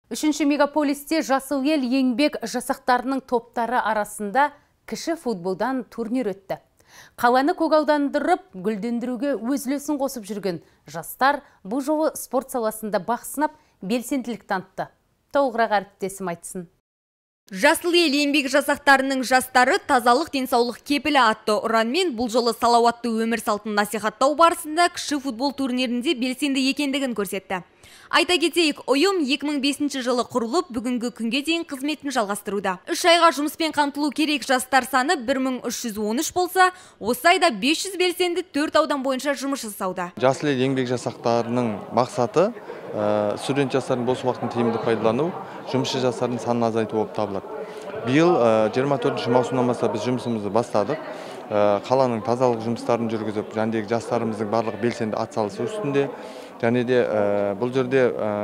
Үшінші мегаполисте жасыл ел еңбек жасақтарының топтары арасында кіші футболдан турнир өтті. Қаланы көгалдандырып, гүлдендіруге өз үлесін қосып жүрген жастар бұл жолы спорт саласында бақ сынап, белсенділік танытты. Толығырақ әріптесім айтсын. Жасыл ел еңбек жасақтарының жастары тазалық денсаулық кепілі атты ұранмен бұл жолы салауатты өмір салтын насихаттау барысында кіші футбол турнирінде белсенді екендігін көрсетті. Айта кетейік, ұйым 2005 жылы құрылып, бүгінгі күнге дейін қызметін жалғастыруда. 3 айға жұмыспен қамтылу керек жастар саны 1313 болса, осы айда 500 белсенді 4 аудан бойынша жұмыс жасауда. Жасыл ел еңбек жасақтарының мақсаты студент жастардың бос уақытын тиімді пайдалану, жұмысшы жастардың санын азайту болып табылады. Биыл 24 маусымнан бастап біз жұмысымызды бастадық. Қаланың тазалық жұмыстарын жүргізіп, жәндегі жастарымыздың барлық белсенді атсалысу үстінде. Және де бұл жерде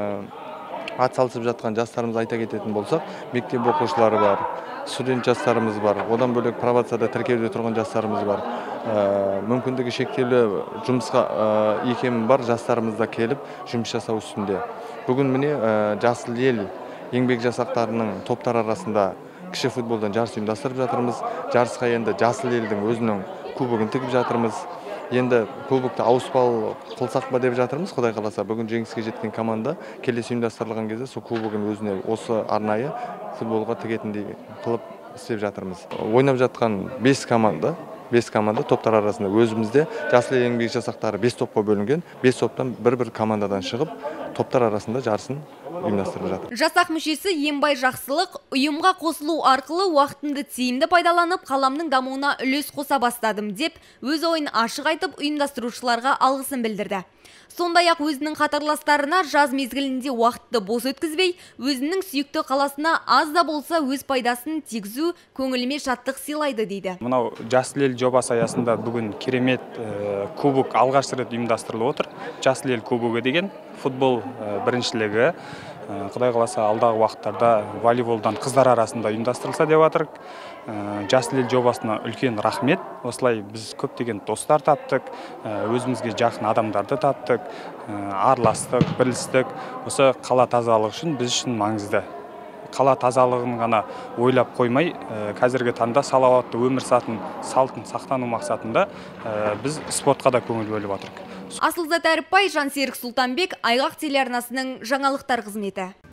атсалысып жатқан жастарымыз айта кететін болсақ, мектеп оқушылары бар, студент жастарымыз бар, одан бөлек пробацияда тіркеуде тұрған жастарымыз бар. Мүмкіндігі шектеулі жұмысқа екемін бар жастарымыз да келіп жұмыс жасау үстінде. Бүгін міне жасыл ел еңбек жасақтарының топтар арасында кіші футболдан жарыс ұйымдастырып жатырмыз. Жарысқа енді жасыл елдің өзінің кубогын тігіп жатырмыз. Енді кубокты ауыспалы қылсақ па деп жатырмыз. Құдай қаласа, бүгін жеңіске жеткен команда келесі ұйымдастырылған кезде сол кубогын өзіне осы арнайы футболға тігетіндей қылып істеп жатырмыз. Ойнап жатқан 5 команда топтар арасында өзімізде жасыл ел еңбек жасақтары 5 топқа бөлінген. 5 топтан бір командадан шығып, топтар арасында жарысын ұйымдастырып жатыр. Жасақ мүшесі Ембай Жақсылық ұйымға қосылу арқылы уақытымды тиімді пайдаланып, қаламның дамуына үлес қоса бастадым деп, өз ойын ашық айтып, ұйымдастырушыларға алғысын білдірді. Сондай-ақ өзінің қатарластарына жаз мезгілінде уақытты бос өткізбей, өзінің сүйікті қаласына аз да болса өз пайдасын тигізу көңіліме шаттық сыйлайды дейді. Мынау жасыл ел жобасы аясында бүгін керемет кубок алғаш рет ұйымдастырылып отыр. Жасыл ел кубогы деген футбол біріншілігі. Құдай қаласа алдағы уақыттарда волейболдан қыздар арасында ұйымдастырылса деп жатырық. Жасыл ел жобасына үлкен рахмет. Осылай біз көптеген достар таптық, өзімізге жақын адамдарды таптық, араластық, бірлістік. Осы қала тазалығы үшін біз үшін маңызды. Қала тазалығын ғана ойлап қоймай, қазіргі таңда салауатты өмір салтын сақтану мақсатында біз спортқа да көңіл бөліп отырмыз. Асылзат Әріпбай, Жансерік Сұлтанбек, Айғақ телеарнасының жаңалықтар қызметі.